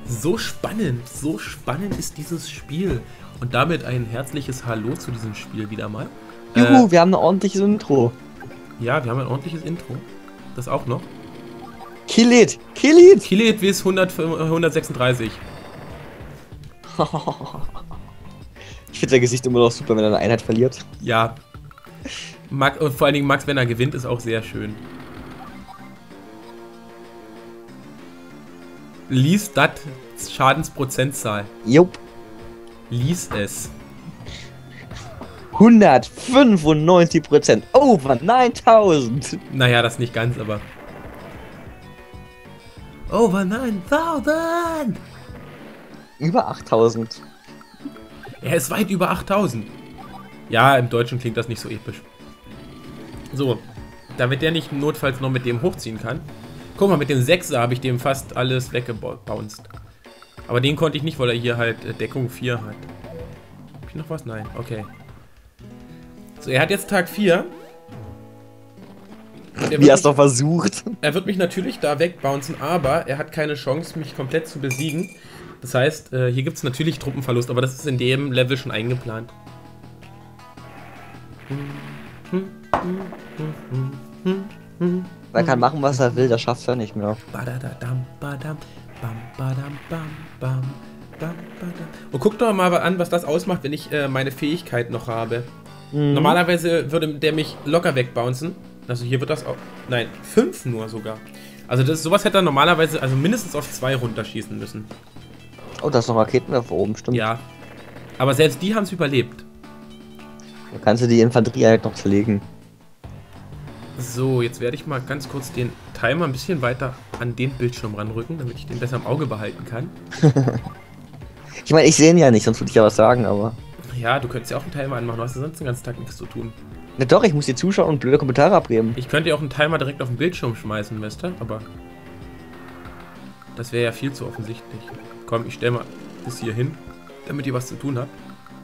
so spannend ist dieses Spiel. Und damit ein herzliches Hallo zu diesem Spiel wieder mal. Juhu, wir haben ein ordentliches Intro. Ja, wir haben ein ordentliches Intro. Das auch noch. Kill it! Kill it! Kill it bis 136. Ich finde sein Gesicht immer noch super, wenn er eine Einheit verliert. Ja. Und vor allen Dingen Max, wenn er gewinnt, ist auch sehr schön. Lies das Schadensprozentzahl. Jupp. Lies es. 195%. Over 9000. Naja, das nicht ganz, aber... Over 9000! Über 8000. Er ist weit über 8000. Ja, im Deutschen klingt das nicht so episch. So, damit der nicht notfalls noch mit dem hochziehen kann. Guck mal, mit dem 6er habe ich dem fast alles weggebounced. Aber den konnte ich nicht, weil er hier halt Deckung 4 hat. Hab ich noch was? Nein, okay. So, er hat jetzt Tag 4. Wie hast du versucht? Er wird mich natürlich da wegbouncen, aber er hat keine Chance, mich komplett zu besiegen. Das heißt, hier gibt es natürlich Truppenverlust, aber das ist in dem Level schon eingeplant. Er kann machen, was er will, das schafft er nicht mehr. Und guck doch mal an, was das ausmacht, wenn ich meine Fähigkeit noch habe. Normalerweise würde der mich locker wegbouncen. Also hier wird das auch... Nein, 5 nur sogar. Also sowas hätte er normalerweise also mindestens auf 2 runterschießen müssen. Oh, da ist noch Raketenwerfer oben, stimmt. Ja. Aber selbst die haben es überlebt. Da kannst du die Infanterie halt noch zerlegen. So, jetzt werde ich mal ganz kurz den Timer ein bisschen weiter an den Bildschirm ranrücken, damit ich den besser im Auge behalten kann. Ich meine, ich sehe ihn ja nicht, sonst würde ich ja was sagen, aber... Ja, du könntest ja auch einen Timer anmachen, du hast ja sonst den ganzen Tag nichts zu tun. Na doch, ich muss die Zuschauer und blöde Kommentare abgeben. Ich könnte ja auch einen Timer direkt auf den Bildschirm schmeißen, weißt du, aber... Das wäre ja viel zu offensichtlich. Komm, ich stelle mal bis hier hin, damit ihr was zu tun habt.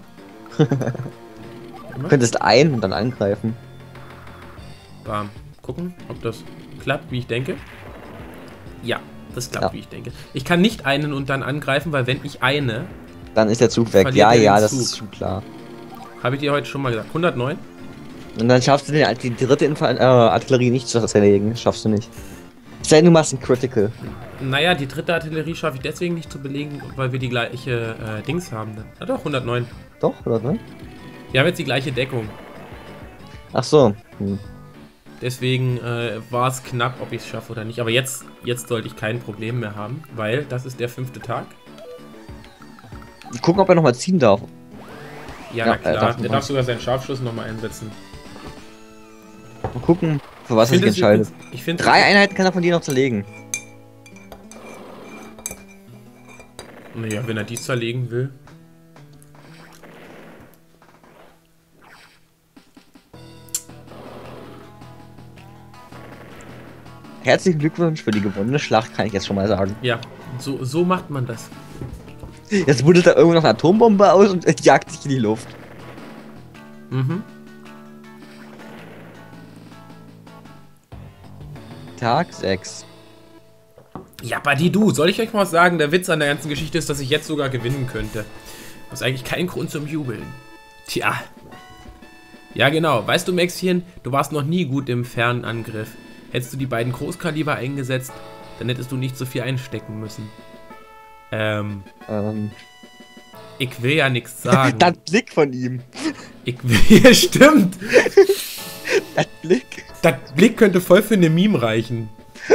Du könntest ein- und dann angreifen. Bam. Gucken, ob das klappt, wie ich denke. Ja, das klappt, Ja. wie ich denke. Ich kann nicht einen und dann angreifen, weil wenn ich eine... Dann ist der Zug weg. Verliert Ja, er den ja, das Zug. ist schon klar. Habe ich dir heute schon mal gesagt. 109? Und dann schaffst du die dritte Artillerie nicht zu zerlegen. Das schaffst du nicht. Es sei denn, du machst ein Critical. Naja, die dritte Artillerie schaffe ich deswegen nicht zu belegen, weil wir die gleiche Dings haben. Na doch, 109. Doch, oder ne? Wir haben jetzt die gleiche Deckung. Ach so. Deswegen war es knapp, ob ich es schaffe oder nicht. Aber jetzt sollte ich kein Problem mehr haben, weil das ist der 5. Tag. Gucken, ob er nochmal ziehen darf. Ja, Ja, na klar. darf Der man. darf sogar seinen Scharfschuss nochmal einsetzen. Mal gucken, für was er sich entscheidet. Ich finde 3 Einheiten kann er von dir noch zerlegen. Naja, wenn er die zerlegen will. Herzlichen Glückwunsch für die gewonnene Schlacht, kann ich jetzt schon mal sagen. Ja, so macht man das. Jetzt buddelt er irgendwo noch eine Atombombe aus und jagt sich in die Luft. Mhm. Tag 6. Ja, Buddy, du, soll ich euch mal sagen, der Witz an der ganzen Geschichte ist, dass ich jetzt sogar gewinnen könnte. Das ist eigentlich kein Grund zum Jubeln. Tja. Ja, genau. Weißt du, Maxchen, du warst noch nie gut im Fernangriff. Hättest du die beiden Großkaliber eingesetzt, dann hättest du nicht so viel einstecken müssen. Ich will ja nichts sagen. Das Blick von ihm. Ich will, ja, stimmt. Das Blick. Das Blick könnte voll für eine Meme reichen.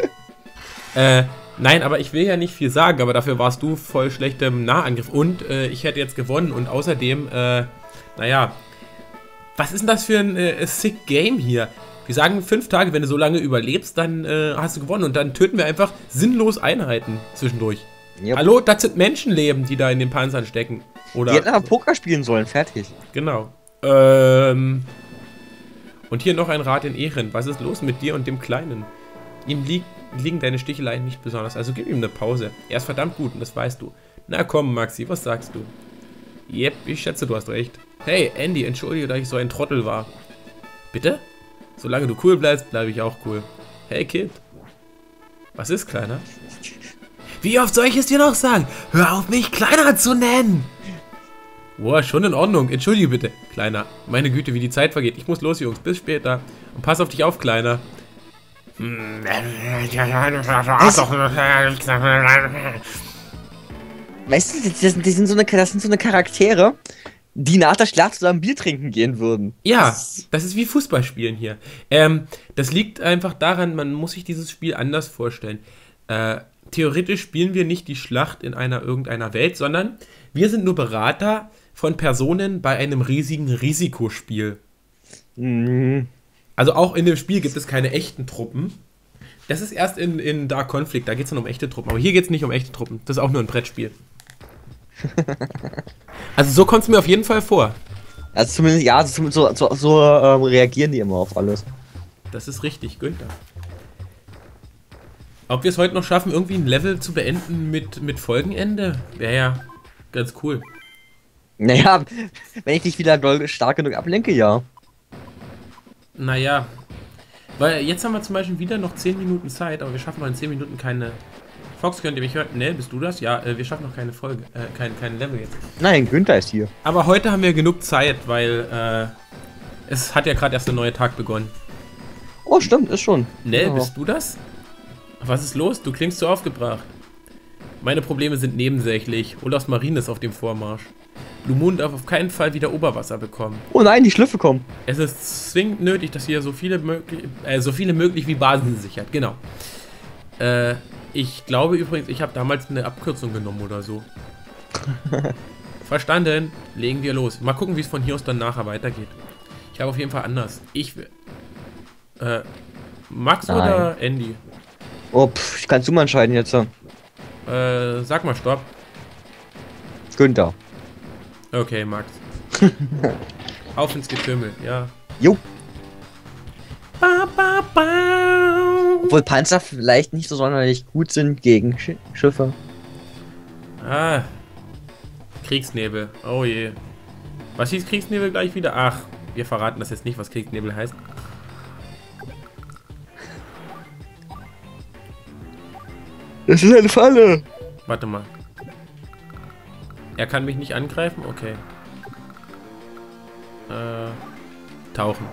Nein, aber ich will ja nicht viel sagen, aber dafür warst du voll schlecht im Nahangriff. Und ich hätte jetzt gewonnen und außerdem, naja, was ist denn das für ein sick Game hier? Wir sagen 5 Tage, wenn du so lange überlebst, dann hast du gewonnen und dann töten wir einfach sinnlos Einheiten zwischendurch. Yep. Hallo, das sind Menschenleben, die da in den Panzern stecken. Oder Die hätten aber Poker spielen sollen, fertig. genau. Und hier noch ein Rat in Ehren. Was ist los mit dir und dem Kleinen? Ihm liegen deine Sticheleien nicht besonders, also gib ihm eine Pause. Er ist verdammt gut und das weißt du. Na komm, Maxi, was sagst du? Yep, ich schätze, du hast recht. Hey, Andy, entschuldige, dass ich so ein Trottel war. Bitte? Solange du cool bleibst, bleibe ich auch cool. Hey, Kid. Was ist, Kleiner? Wie oft soll ich es dir noch sagen? Hör auf, mich Kleiner zu nennen! Boah, schon in Ordnung. Entschuldige bitte, Kleiner. Meine Güte, wie die Zeit vergeht. Ich muss los, Jungs. Bis später. Und pass auf dich auf, Kleiner. Weißt du, das sind so eine Charaktere, die nach der Schlacht zusammen Bier trinken gehen würden. Ja, das ist wie Fußballspielen hier. Das liegt einfach daran, man muss sich dieses Spiel anders vorstellen. Theoretisch spielen wir nicht die Schlacht in irgendeiner Welt, sondern wir sind nur Berater von Personen bei einem riesigen Risikospiel. Mhm. Also auch in dem Spiel gibt es keine echten Truppen. Das ist erst in Dark Conflict, da geht es dann um echte Truppen. Aber hier geht es nicht um echte Truppen, das ist auch nur ein Brettspiel. Also so kommt es mir auf jeden Fall vor. Also zumindest, ja, so reagieren die immer auf alles. Das ist richtig, Günther. Ob wir es heute noch schaffen, irgendwie ein Level zu beenden mit Folgenende, wäre ja ganz cool. Naja, wenn ich dich wieder stark genug ablenke, ja. Naja, weil jetzt haben wir zum Beispiel wieder noch 10 Minuten Zeit, aber wir schaffen noch in 10 Minuten keine... Fox, könnt ihr mich hören? Ne, bist du das? Ja, wir schaffen noch keine Folge, kein Level jetzt. Nein, Günther ist hier. Aber heute haben wir genug Zeit, weil es hat ja gerade erst der neue Tag begonnen. Oh, stimmt, ist schon. Ne, Ja. bist du das? Was ist los? Du klingst so aufgebracht. Meine Probleme sind nebensächlich. Olafs Marine ist auf dem Vormarsch. Blue Moon darf auf keinen Fall wieder Oberwasser bekommen. Oh nein, die Schliffe kommen. Es ist zwingend nötig, dass ihr so viele möglich wie Basen sichert. Genau. Ich glaube übrigens, ich habe damals eine Abkürzung genommen oder so. Verstanden. Legen wir los. Mal gucken, wie es von hier aus dann nachher weitergeht. Ich habe auf jeden Fall anders. Max Nein. oder Andy? Oh, kannst du mal entscheiden jetzt. Sag mal Stopp. Günther. Okay, Max. Auf ins Getümmel, ja. Jo. Ba, ba, ba. Obwohl Panzer vielleicht nicht so sonderlich gut sind gegen Schiffe. Ah. Kriegsnebel. Oh je. Was hieß Kriegsnebel gleich wieder? Ach, wir verraten das jetzt nicht, was Kriegsnebel heißt. Das ist eine Falle. Warte mal. Er kann mich nicht angreifen? Okay. Tauchen.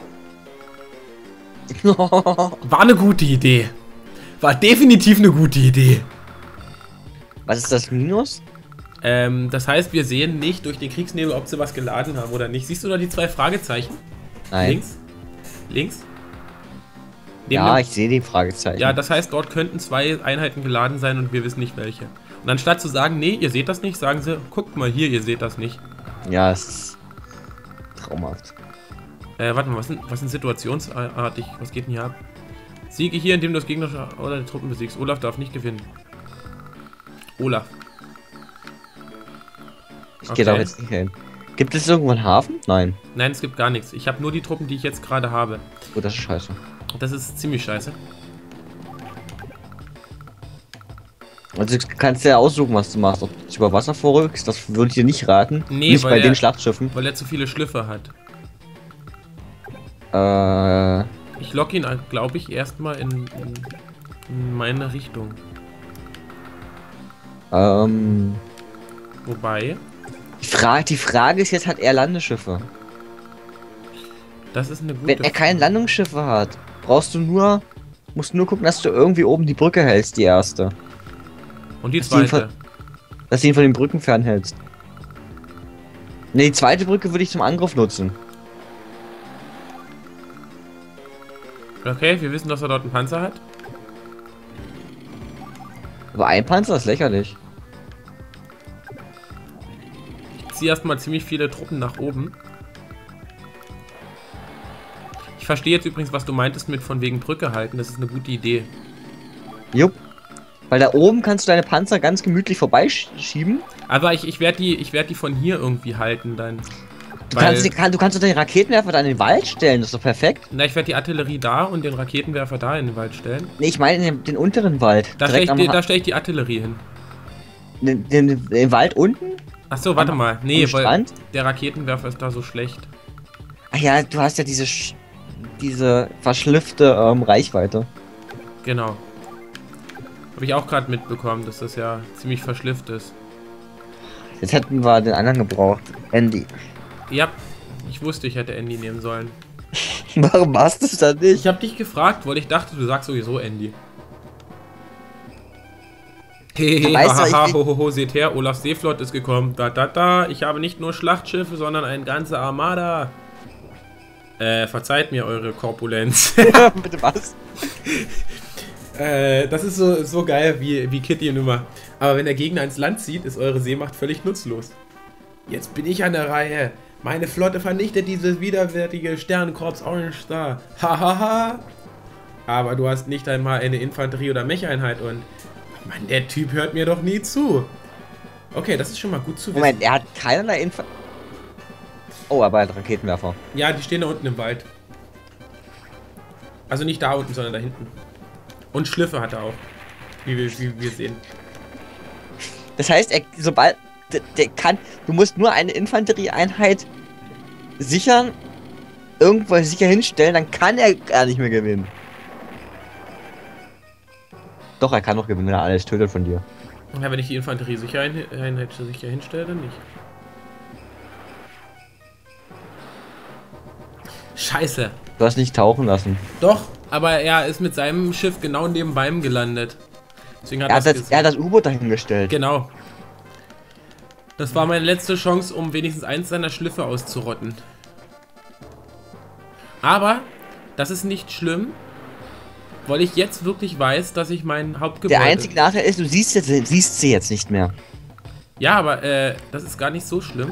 War eine gute Idee. War definitiv eine gute Idee. Was ist das Minus? Das heißt, wir sehen nicht durch den Kriegsnebel, ob sie was geladen haben oder nicht. Siehst du da die 2 Fragezeichen? Nein. Links? Links? Neben Ja, dem- ich sehe die Fragezeichen. Ja, das heißt, dort könnten 2 Einheiten geladen sein und wir wissen nicht welche. Und anstatt zu sagen, nee, ihr seht das nicht, sagen sie, guckt mal hier, ihr seht das nicht. Ja, es ist traumhaft. Warte mal, was sind situationsartig? Was geht denn hier ab? Siege hier, indem du das Gegner oder die Truppen besiegst. Olaf darf nicht gewinnen. Olaf. Ich gehe da jetzt nicht hin. Gibt es irgendwo einen Hafen? Nein. Nein, es gibt gar nichts. Ich habe nur die Truppen, die ich jetzt gerade habe. Oh, das ist scheiße. Das ist ziemlich scheiße. Also du kannst ja aussuchen, was du machst. Ob du über Wasser vorrückst, das würde ich dir nicht raten. Nee, nicht weil bei er- den Schlachtschiffen. Weil er zu viele Schliffe hat. Ich lock ihn, glaube ich, erstmal in meine Richtung. Wobei, Die Frage ist jetzt, hat er Landeschiffe? das ist eine gute Wenn er keine Landungsschiffe hat, musst du nur gucken, dass du irgendwie oben die Brücke hältst, die erste. Und die dass du ihn zweite. Dass du ihn von den Brücken fernhältst. Ne, die zweite Brücke würde ich zum Angriff nutzen. Okay, wir wissen, dass er dort einen Panzer hat. Aber ein Panzer ist lächerlich. Ich ziehe erstmal ziemlich viele Truppen nach oben. Ich verstehe jetzt übrigens, was du meintest mit von wegen Brücke halten. Das ist eine gute Idee. Jupp. Weil da oben kannst du deine Panzer ganz gemütlich vorbeischieben. Aber ich werde die von hier irgendwie halten dann. Du kannst doch den Raketenwerfer da in den Wald stellen, das ist doch perfekt. Na, ich werde die Artillerie da und den Raketenwerfer da in den Wald stellen. Ne, ich meine den unteren Wald. Da stelle ich die Artillerie hin. Den Wald unten? Ach so, warte mal. Nee, am weil Strand? der Raketenwerfer ist da so schlecht. Ach ja, du hast ja diese verschliffte Reichweite. Genau. Habe ich auch gerade mitbekommen, dass das ja ziemlich verschlifft ist. Jetzt hätten wir den anderen gebraucht. Andy. Ja, ich wusste, ich hätte Andy nehmen sollen. Warum machst du es dann nicht? Ich habe dich gefragt, weil ich dachte, du sagst sowieso Andy. Hehehe, hahaha, hohoho, seht her, Olaf Seeflot ist gekommen. Da. Ich habe nicht nur Schlachtschiffe, sondern eine ganze Armada. Verzeiht mir eure Korpulenz. Bitte was? Das ist so geil wie Kitty Nummer. Aber wenn der Gegner ins Land zieht, ist eure Seemacht völlig nutzlos. Jetzt bin ich an der Reihe. Meine Flotte vernichtet dieses widerwärtige Sternenkorps Orange Star. Hahaha. Aber du hast nicht einmal eine Infanterie- oder Mech-Einheit und... Mann, der Typ hört mir doch nie zu. Okay, das ist schon mal gut zu wissen. Moment, er hat keinerlei Info. Oh, aber er hat Raketenwerfer. Ja, die stehen da unten im Wald. Also nicht da unten, sondern da hinten. Und Schliffe hat er auch. Wie wir sehen. Das heißt, sobald der kann, du musst nur eine Infanterieeinheit sichern, irgendwo sicher hinstellen, dann kann er gar nicht mehr gewinnen. Doch, er kann noch gewinnen, wenn er alles tötet von dir. Ja, wenn ich die Infanterie-Einheit sicher hinstelle, dann nicht. Scheiße. Du hast nicht tauchen lassen. Doch, aber er ist mit seinem Schiff genau neben meinem gelandet. Deswegen hat Er hat das U-Boot dahingestellt. Genau. Das war meine letzte Chance, um wenigstens eins seiner Schliffe auszurotten. Aber das ist nicht schlimm, weil ich jetzt wirklich weiß, dass ich mein Hauptgebäude... Der einzige Nachteil ist, du siehst sie jetzt nicht mehr. Ja, aber das ist gar nicht so schlimm.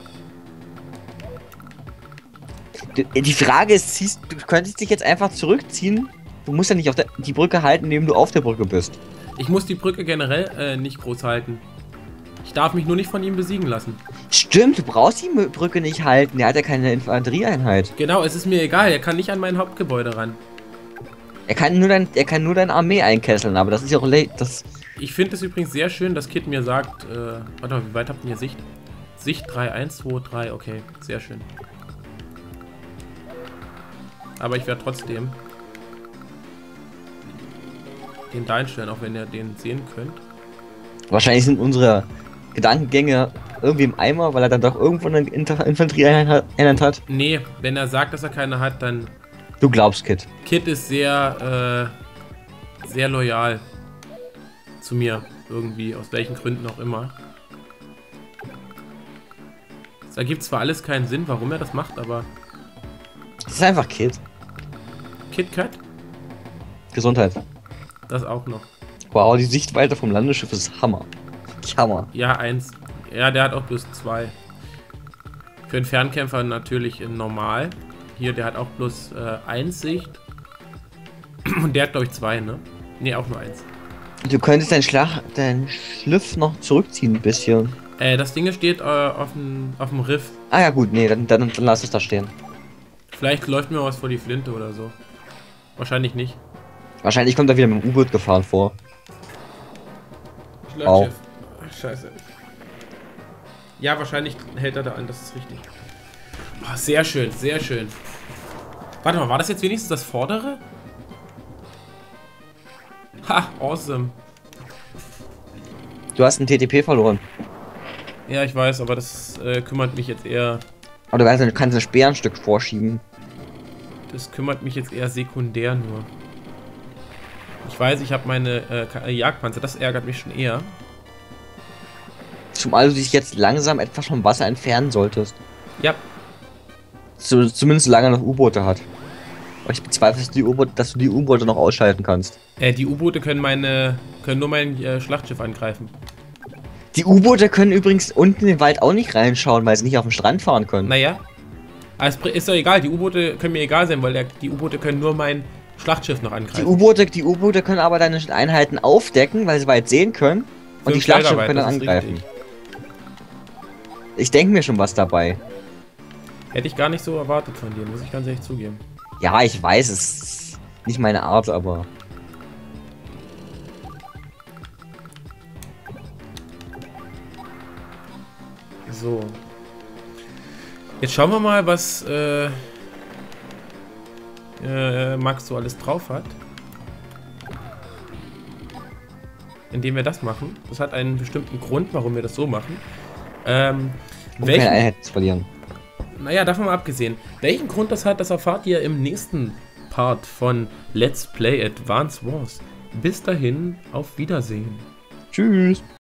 Die Frage ist, du könntest dich jetzt einfach zurückziehen. Du musst ja nicht auf die Brücke halten, indem du auf der Brücke bist. Ich muss die Brücke generell nicht groß halten. Ich darf mich nur nicht von ihm besiegen lassen. Stimmt, du brauchst die Brücke nicht halten. Der hat ja keine Infanterieeinheit. Genau, es ist mir egal. Er kann nicht an mein Hauptgebäude ran. Er kann nur deine Armee einkesseln, aber das ist ja auch Ich finde es übrigens sehr schön, dass Kit mir sagt, warte mal, wie weit habt ihr Sicht? Sicht 3, 1, 2, 3, okay, sehr schön. Aber ich werde trotzdem den da einstellen, auch wenn ihr den sehen könnt. Wahrscheinlich sind unsere Gedankengänge irgendwie im Eimer, weil er dann doch irgendwo eine Infanterieeinheit hat. Nee, wenn er sagt, dass er keine hat, dann... Du glaubst, Kit. Kit ist sehr loyal zu mir, irgendwie, aus welchen Gründen auch immer. Es ergibt zwar alles keinen Sinn, warum er das macht, aber... Das ist einfach Kit. KitKat? Gesundheit. Das auch noch. Wow, die Sichtweite vom Landesschiff ist Hammer. Hammer. Ja, 1. Ja, der hat auch bloß 2. Für einen Fernkämpfer natürlich in normal. Hier, der hat auch bloß 1 Sicht. Und der hat, glaube ich, 2, ne? Ne, auch nur 1. Du könntest dein Schliff noch zurückziehen ein bisschen. Das Ding steht auf dem Riff. Ah ja gut, nee, dann lass es da stehen. Vielleicht läuft mir was vor die Flinte oder so. Wahrscheinlich nicht. Wahrscheinlich kommt er wieder mit dem U-Boot gefahren vor. Schlachtschiff. Ach, scheiße. Ja, wahrscheinlich hält er da an, das ist richtig. Oh, sehr schön, sehr schön. Warte mal, war das jetzt wenigstens das vordere? Ha, awesome. Du hast einen TTP verloren. Ja, ich weiß, aber das kümmert mich jetzt eher... Aber du kannst ein Speer ein Stück vorschieben. Das kümmert mich jetzt eher sekundär nur. Ich weiß, ich habe meine Jagdpanzer, das ärgert mich schon eher. Zumal du dich jetzt langsam etwas vom Wasser entfernen solltest. Ja. Zumindest solange er noch U-Boote hat. Aber ich bezweifle, dass du die U-Boote noch ausschalten kannst. Die U-Boote können nur mein Schlachtschiff angreifen. Die U-Boote können übrigens unten in den Wald auch nicht reinschauen, weil sie nicht auf den Strand fahren können. Naja. Aber es ist doch egal, die U-Boote können mir egal sein, weil die U-Boote können nur mein Schlachtschiff noch angreifen. Die U-Boote können aber deine Einheiten aufdecken, weil sie weit sehen können. Und die Schlachtschiffe können dann angreifen. Ich denke mir schon was dabei. Hätte ich gar nicht so erwartet von dir, muss ich ganz ehrlich zugeben. Ja, ich weiß, es ist nicht meine Art, aber... So. Jetzt schauen wir mal, was Max so alles drauf hat. indem wir das machen. Das hat einen bestimmten Grund, warum wir das so machen. Um keine Einheit zu verlieren. Naja, davon mal abgesehen. Welchen Grund das hat, das erfahrt ihr im nächsten Part von Let's Play Advance Wars. Bis dahin, auf Wiedersehen. Tschüss.